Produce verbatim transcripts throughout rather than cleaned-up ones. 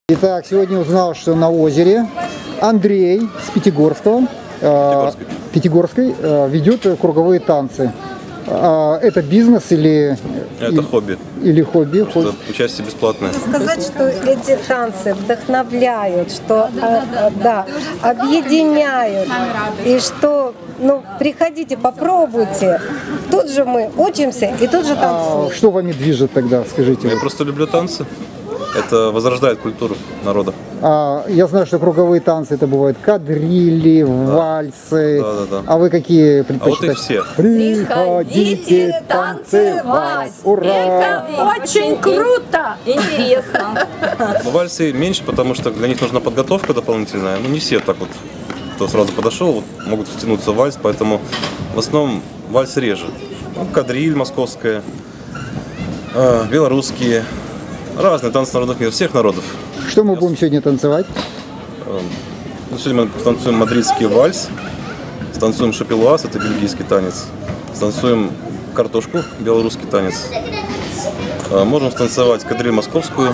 Итак, сегодня узнал, что на озере Андрей с Пятигорского, Пятигорской, э, Пятигорской э, ведет круговые танцы. Э, это бизнес или... Это или, хобби. Или хобби. Что участие бесплатное. Сказать, что эти танцы вдохновляют, что э, да, объединяют, и что, ну, приходите, попробуйте. Тут же мы учимся и тут же танцуем. А что вами движет тогда, скажите? Я вот. просто люблю танцы. Это возрождает культуру народа. А, я знаю, что круговые танцы это бывают кадрили, да. вальсы. Да, да, да. А вы какие предпочитаете? А вот их все. Приходите танцевать! Ура! Это очень круто! Интересно! Но вальсы меньше, потому что для них нужна подготовка дополнительная. Ну не все так вот, кто сразу подошел, вот, могут втянуться в вальс, поэтому в основном вальс реже. Ну, кадриль московская, э, белорусские. Разные танцы народов мира, всех народов. Что мы будем сегодня танцевать? Ну, сегодня мы танцуем мадридский вальс, станцуем шапилуаз, это бельгийский танец, станцуем картошку, белорусский танец. Можем станцевать кадриль московскую.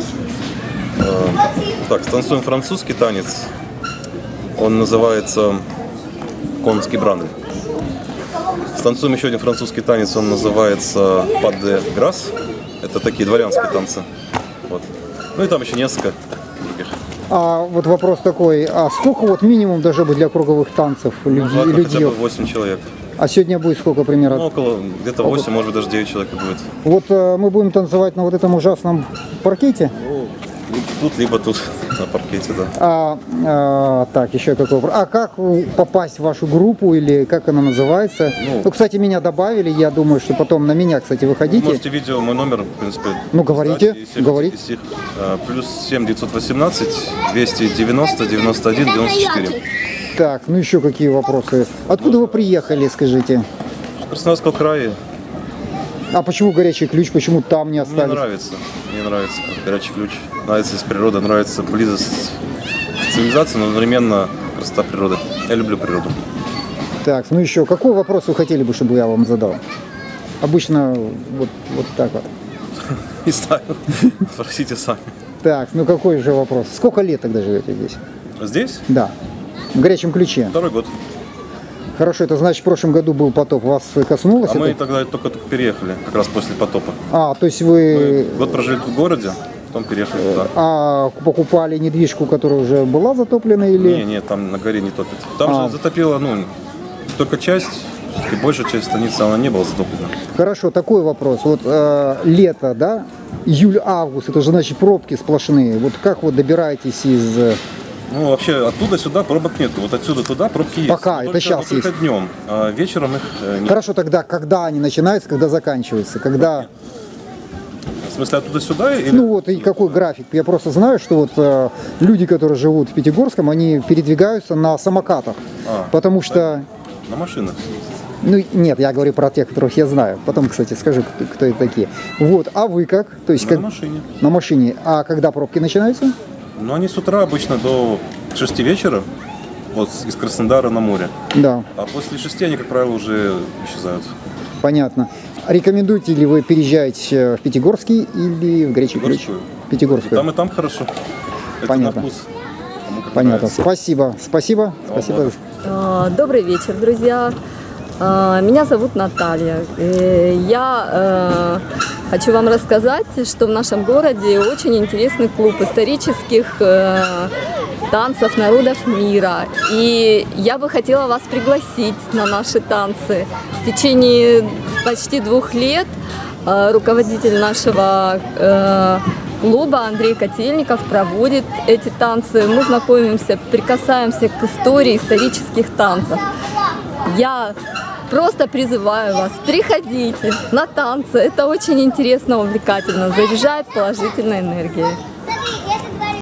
Так, станцуем французский танец, он называется конский брандель. Станцуем еще один французский танец, он называется pas de grâce. Это такие дворянские танцы. Вот. Ну и там еще несколько других. А вот вопрос такой, а сколько вот минимум должно быть для круговых танцев людей? Ну, хотя бы восемь человек. А сегодня будет сколько примерно? Ну, около где-то восемь, может быть даже девять человек будет. Вот э, мы будем танцевать на вот этом ужасном паркете? Ну, тут, либо тут, на паркете, да. А, а, так, еще какой вопрос. А как попасть в вашу группу или как она называется? Ну, ну, кстати, меня добавили, я думаю, что потом на меня, кстати, выходите. Вы можете видео, мой номер, в принципе. Ну, говорите, всех, говорите. Всех, а, плюс семь девятьсот восемнадцать двести девяносто девяносто один девяносто четыре. Так, ну еще какие вопросы? Откуда вы приехали, скажите? С Краснодарского края. А почему горячий ключ? Почему там не остались? Мне нравится. Мне нравится горячий ключ. Нравится из природы, нравится близость к цивилизации, но одновременно красота природы. Я люблю природу. Так, ну еще, какой вопрос вы хотели бы, чтобы я вам задал? Обычно вот, вот так вот. Не знаю. Спросите сами. Так, ну какой же вопрос? Сколько лет тогда живете здесь? Здесь? Да. В горячем ключе. Второй год. Хорошо, это значит, в прошлом году был потоп, вас коснулось? А это? мы тогда только-только переехали, как раз после потопа. А, то есть вы... Мы год прожили в городе, потом переехали туда. А покупали недвижку, которая уже была затоплена или... Не, не, там на горе не топит. Там а. же затопило, ну, только часть, все-таки большая часть станицы, она не была затоплена. Хорошо, такой вопрос. Вот э, лето, да, июль-август, это же значит пробки сплошные. Вот как вот добираетесь из... Ну, вообще, оттуда сюда пробок нету. Вот отсюда туда пробки есть. Пока, но это только, сейчас только есть. днем. А вечером их нет. Хорошо, тогда, когда они начинаются, когда заканчиваются? Когда... В смысле, оттуда сюда? Или... Ну вот, и какой график? Я просто знаю, что вот э, люди, которые живут в Пятигорском, они передвигаются на самокатах. А, потому что... На машинах. Ну, нет, я говорю про тех, которых я знаю. Потом, кстати, скажу, кто, кто это такие. Вот, а вы как? То есть, На как... машине. На машине. А когда пробки начинаются? Ну, они с утра обычно до шести вечера, вот из Краснодара на море. Да. А после шести они, как правило, уже исчезают. Понятно. Рекомендуете ли вы переезжать в Пятигорский или в Горячий Ключ? Пятигорскую. И там и там хорошо. Это понятно. На вкус. Понятно. Нравится. Спасибо. Спасибо. Да, Спасибо. Добрый вечер, друзья. Меня зовут Наталья. Я хочу вам рассказать, что в нашем городе очень интересный клуб исторических танцев народов мира. И я бы хотела вас пригласить на наши танцы. В течение почти двух лет руководитель нашего клуба Андрей Котельников проводит эти танцы. Мы знакомимся, прикасаемся к истории исторических танцев. Я просто призываю вас, приходите на танцы. Это очень интересно, увлекательно, заряжает положительной энергией.